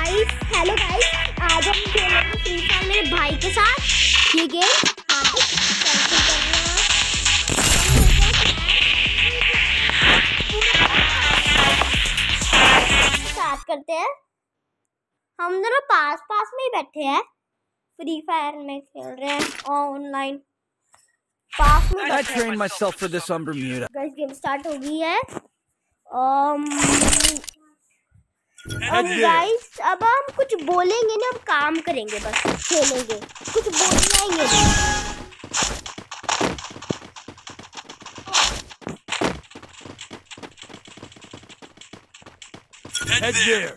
Hello guys, आज हम खेलेंगे फ्री फायर मेरे भाई के साथ। ये गेम स्टार्ट करते हैं। हम दोनों पास पास में ही बैठे हैं, फ्री फायर में खेल रहे हैं ऑनलाइन। पास में I trained myself for this on Bermuda. Guys game start हो गई है। अब गाइस अब हम कुछ बोलेंगे ना, हम काम करेंगे, बस खेलेंगे, कुछ बोलेंगे नहीं। Head there.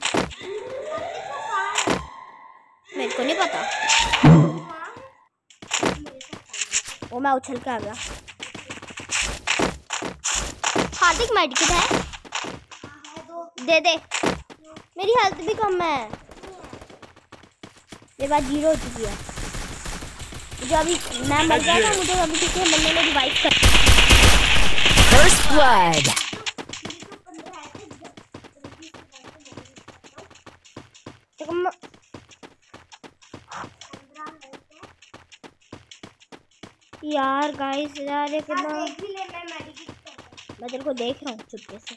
मेरे को नहीं पता, वो मैं उछल के आ गया। हार्दिक मेडिकेट है, दे दे। मेरी हेल्थ भी कम है, मेरे बाद 0 हो चुकी है। मुझे अभी मैं मर गया था, मुझे अभी किसी बंदे ने रिवाइव कर। First blood. यार गाइस यार एक ना, मैं तेरे को देख रहा हूँ चुपके से।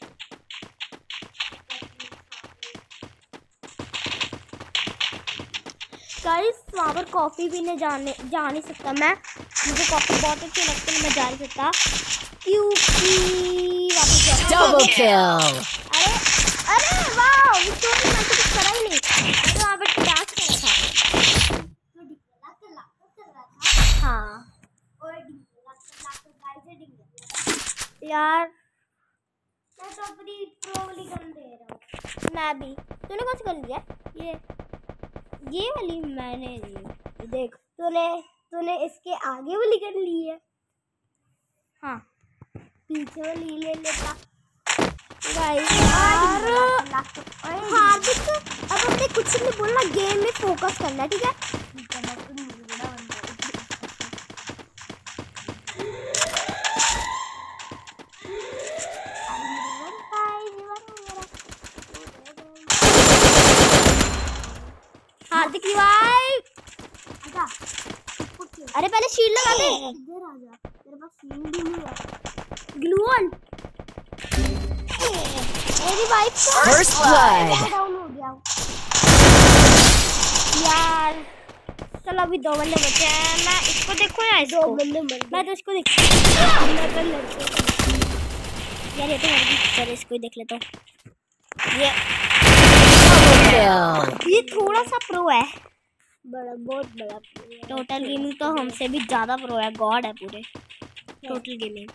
गाइस वहाँ पर कॉफ़ी पीने जा नहीं सकता मैं, मुझे कॉफ़ी बहुत अच्छी लगती है, मैं जा नहीं सकता क्योंकि Double kill. अरे वाह, विक्टोरिया मैंने कुछ करा ही नहीं, मैं वहाँ पर डांस कर रहा था। हाँ यार, मैं तो अपनी ट्रोली गन दे रहा हूँ। मैं भी। तूने कौन सी गन लिया? ये वाली मैंने ली। देख, तूने इसके आगे वाली गन ली है। हाँ, पीछे वाली ले लेता। गाइस यार हार्दिक, अब अपने कुछ नहीं बोलना, गेम में फोकस करना, ठीक है? हार्दिक रिवाइव। अरे पहले शील्ड लगा दे। इधर आ जा, तेरे पास शील्ड भी नहीं है। Glue on. Revive First blood. Down हो गया यार। चलो अभी 2 बंदे बचे हैं, मैं इसको देखो या इसको? 2 बंदे मर गए। मैं तो इसको देख यार, ये तो चल इसको ही देख लेता हूँ। ये थोड़ा सा प्रो है, बहुत बड़ा प्रो है। टोटल गेमिंग तो हमसे भी ज्यादा प्रो है, गॉड है पूरे टोटल गेमिंग।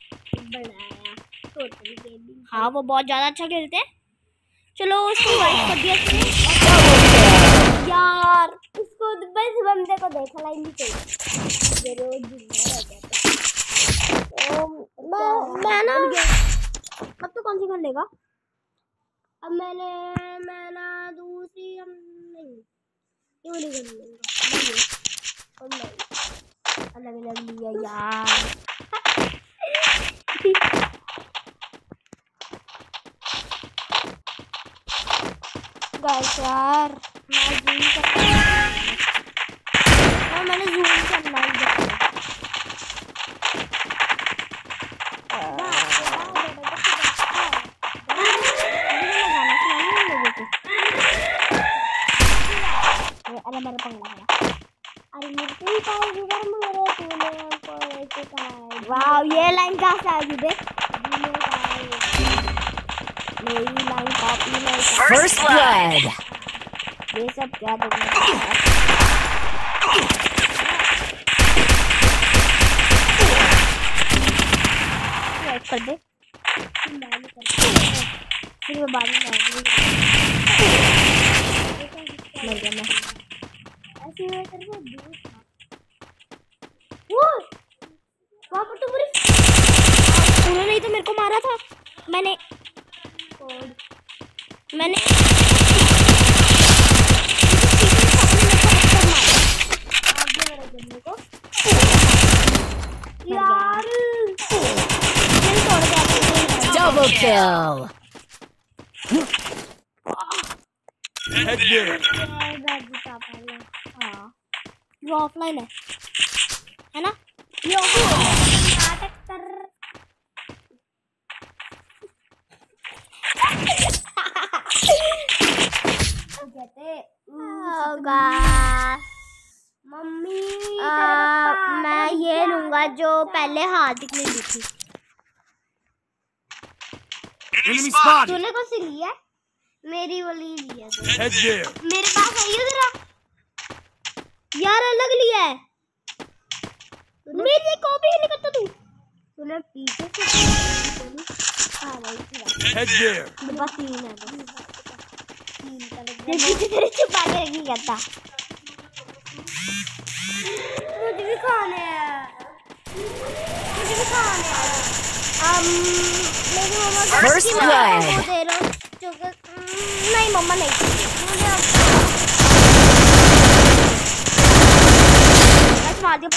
टोटल गेमिंग हाँ, वो बहुत ज्यादा अच्छा खेलते हैं। चलो उसको वाइप कर दिया यार, उसको बस बंदे को देखा ही नहीं चाहिए, जरूर जिंदा रह जाता। मैं ना अब तो कौन सी गन लेगा? अब मैं ना दूसरी नहीं, ये वाली गन लूंगा। अलग लिया यार। गाइस यार मैं जूम करना है, मैंने जूम करना है। अरे मेरे पंगा है, अरे मेरे को वाह, ये लाइन कहाँ से आ गई बे? मेरी लाइन कॉपी नहीं। First blood. ये सब क्या देखना कर दे, फिर मैं बाद में मर गया मैं। ऐसे वहाँ पर तो पूरी उन्होंने तो मेरे को मारा था। मैंने यार Double kill. Headgear. हाँ वो ऑफलाइन है ना? ये नाटक कर होगा। मम्मी मैं ये लूंगा जो पहले हार्दिक ने ली थी। Enemy spotted. तूने कौन सी ली है? मेरी वाली ली है तूने। Headgear. मेरे पास है ये जरा। यार अलग लिया है। मेरी कॉपी नहीं करता तू। तूने पीछे से हाँ वही Headgear. मेरे पास 3 है। तेरे छुपा के नहीं करता। मुझे भी खाने हैं। मुझे भी खाने हैं। मेरी मम्मा First को blood. दे रहा हूँ नहीं मम्मा नहीं मुझे बस मार दिया।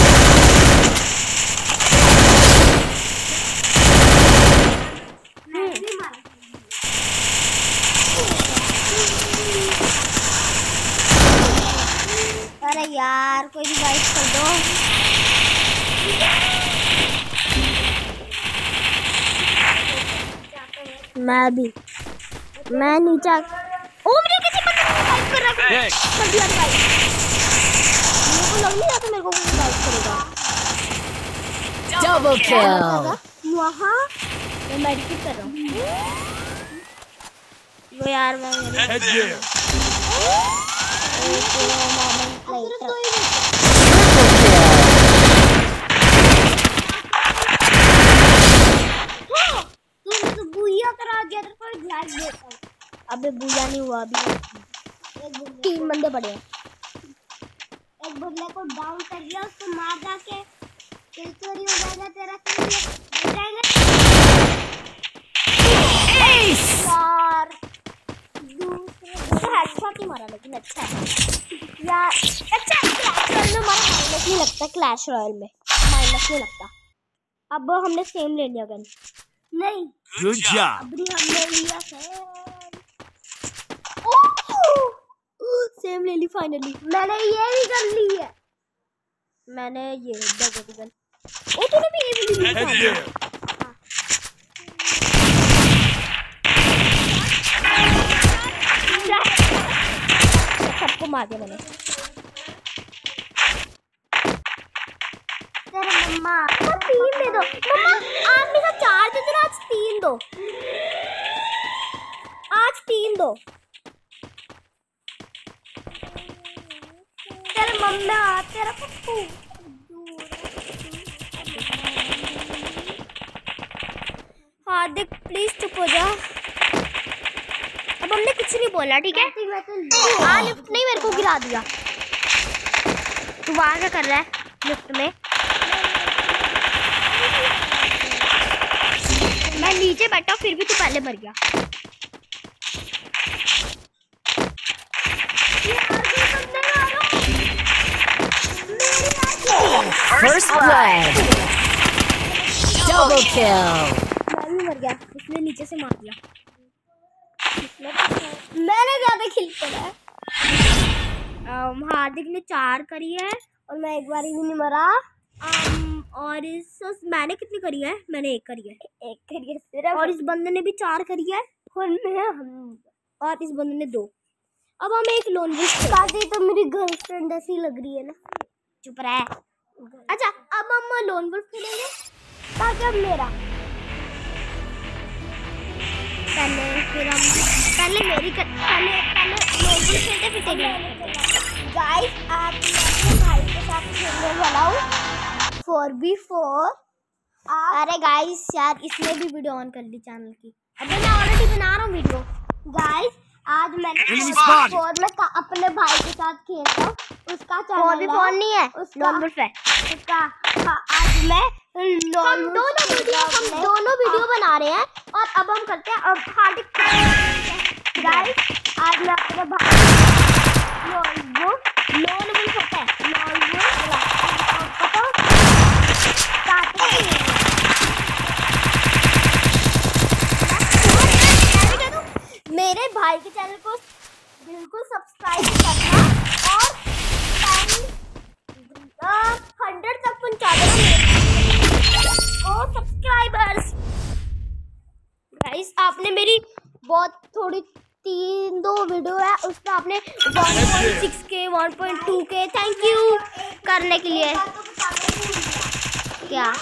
अरे यार कोई भी गाइड कर दो। मैं भी मैं नीचे ओ मुझे किसी बंदे ने गाइड कर रखा है। Thanks. कर दिया गाइड। मेरे को लग नहीं रहा था मेरे को कोई गाइड करेगा। Double kill. वहाँ मैं मेडिकेट कर रहा हूँ। वो यार मैं Headgear. तूने तो बुया करा दिया तेरे को ग्लास देता हूँ। अबे बुरा नहीं हुआ अभी। 3 बंदे पड़े हैं। एक बंदे को डाउन कर दिया उसको मार जाके किल चोरी हो जाएगा तेरा किल हो जाएगा। यार दूसरे हेडशॉट ही मारा लेकिन अच्छा है यार। अच्छा क्लैश रॉयल में मारा माइनस नहीं लगता। क्लैश रॉयल में माइनस नहीं लगता। अब हमने सेम ले लिया गन। नहीं Good job. अभी हमने लिया है। सेम ले ली फाइनली। मैंने ये भी कर ली है। मैंने ये डगल गन। ओ तूने भी ये भी ली। Headgear. सबको मार दिया मैंने। तेरे मम्मा 3 दे दो मम्मा। आपने कहा 4 दे दो आज 3 दो। आज 3 दो। तेरे मम्मा तेरा पप्पू हार्दिक प्लीज चुप हो जा। अब हमने कुछ नहीं बोला ठीक है। लिफ्ट नहीं मेरे को गिरा दिया। तू वहाँ क्या कर रहा है लिफ्ट में? मैं नीचे बैठा फिर भी तू पहले मर गया। First blood. Double kill. मैं भी मर गया। उसने नीचे से मार दिया। मैंने ज्यादा किल करा है। हार्दिक ने 4 करी है और मैं एक बार भी नहीं मरा। और मैंने कितनी करी है? मैंने 1 करी है। एक करिए सिर्फ और इस बंदे ने भी 4 करी है। और इस बंदे ने 2। अब हम एक लोन काजी तो मेरी गर्लफ्रेंड ऐसी लग रही है ना। चुप रहे। अच्छा अब हम लोन वुल्फ खेलेंगे। ताकि अब मेरा पहले मेरी पहले लोन वुल्फ खेलते फिर तेरी। गाइस आज मैं अपने भाई के साथ खेलने वाला हूँ 4v4। अरे गाइस यार इसने भी वीडियो ऑन कर ली चैनल की। अबे मैं ऑलरेडी बना रहा हूँ वीडियो। गाइस आज मैंने Enemy spotted. 4v4 में अपने भाई के साथ खेलता हूँ। उसका चैनल 4v4 नहीं है लोन वुल्फ है। उसका आज मैं हम दोनों वीडियो बना रहे हैं। और अब हम करते हैं अब हार्दिक। गाइस आज मैं अपने भाई लोन वुल्फ होता है। मेरे भाई के चैनल को बिल्कुल सब्सक्राइब करना और 100 तक पहुंचा देना और सब्सक्राइबर्स। गाइस आपने मेरी बहुत थोड़ी 3-2 वीडियो है उसमें आपने 1.6K 1.2K थैंक यू करने के लिए। क्या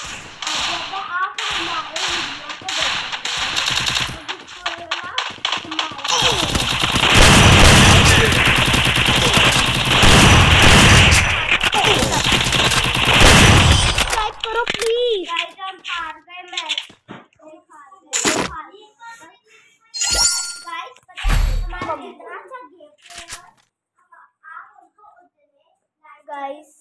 करो प्लीज। गाइस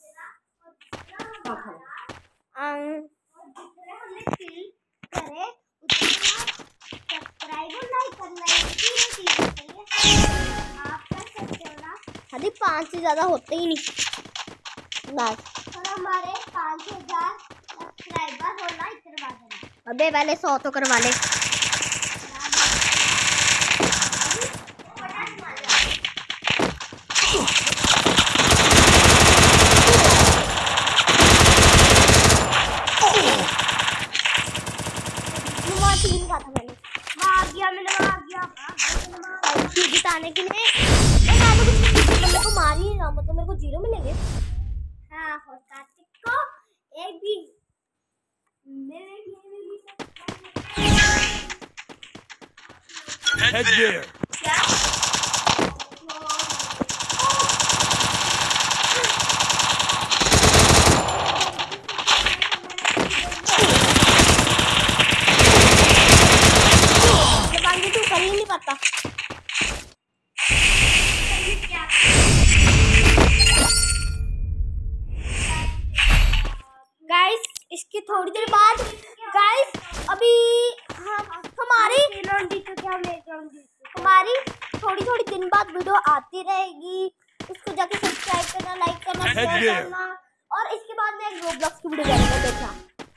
अभी 5 से ज्यादा होते ही नहीं बस। और हमारे 5,000 सब्सक्राइबर होना करवा देना। अबे पहले 100 तो करवा ले। जिताने के लिए मेरे को मार ही ना, मतलब मेरे को 0 मिलेंगे। हाँ और कार्तिक को एक भी Head there. तू कर ही नहीं पाता। गाइस इसकी थोड़ी देर बाद गाइस अभी हमारी थोड़ी दिन बाद वीडियो आती रहेगी। उसको जाके सब्सक्राइब करना, लाइक करना, शेयर करना और इसके बाद मैं एक रोब्लॉक्स की वीडियो डालूंगा देखना।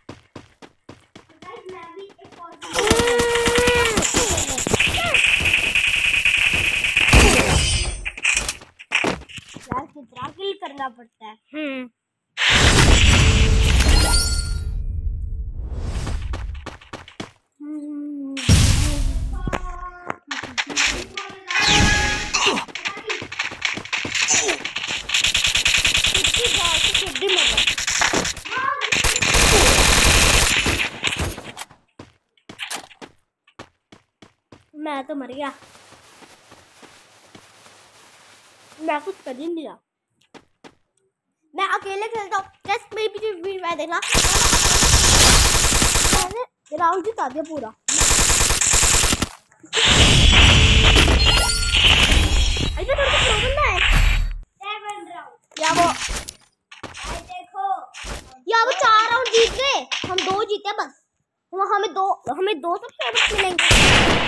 यार कितना किल करना पड़ता है। मैं तो मर गया, मैं कुछ कर ही नहीं रहा। मैं अकेले खेलता हूँ। जस्ट मेरी पीछे मैं देखना मैंने राउंड जिता दिया पूरा। ऐसा थोड़ा प्रॉब्लम है या वो देखो या वो 4 राउंड जीत गए, हम 2 जीते बस। हमें दो सब्सक्राइबर्स मिलेंगे।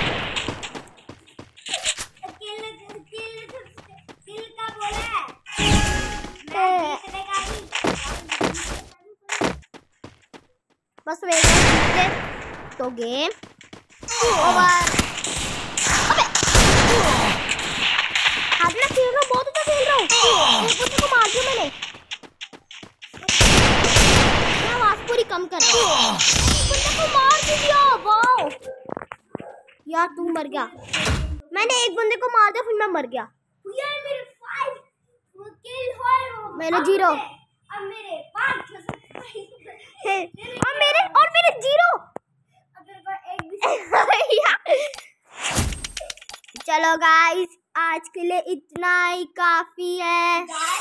बस वेट तो गेम ओवर। अबे आज मैं खेल रहा हूँ, बहुत अच्छा खेल रहा हूँ। एक बच्चे को मार दिया मैंने। मैं आवाज पूरी कम कर रहा हूँ। बच्चे को मार दिया। वाओ यार तू मर गया। मैंने एक बंदे को मार दिया फिर मैं मर गया। मैंने 0 और मेरे 0। चलो गाइस आज के लिए इतना ही काफी है।